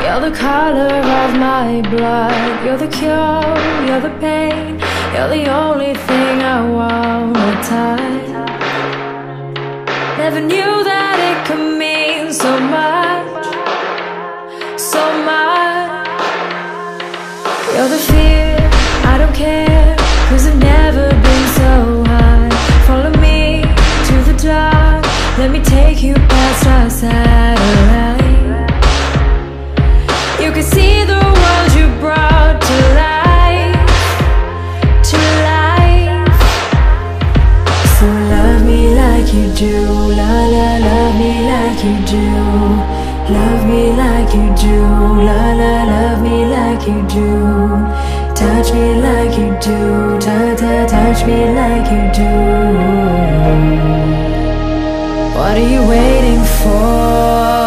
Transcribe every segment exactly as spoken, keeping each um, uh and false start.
You're the color of my blood. You're the cure, you're the pain. You're the only thing I wanna touch. Never knew that it could mean so much, so much. You're the fear, I don't care, 'cause I've never been so high. Follow me to the dark, let me take you past our satellite. You can see the world you brought to life, to life. So love me like you do, la la, love me like you do. Love me like you do, la la, love me like you do. Touch me like you do, ta ta, touch me like you do. What are you waiting for?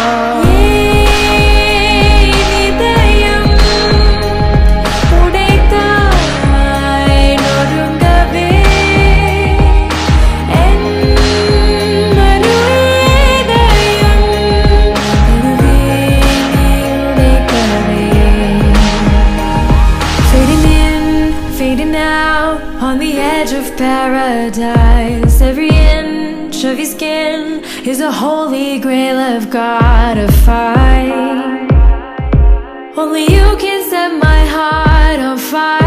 On the edge of paradise, every inch of your skin is a holy grail I've gotta fight. Only you can set my heart on fire.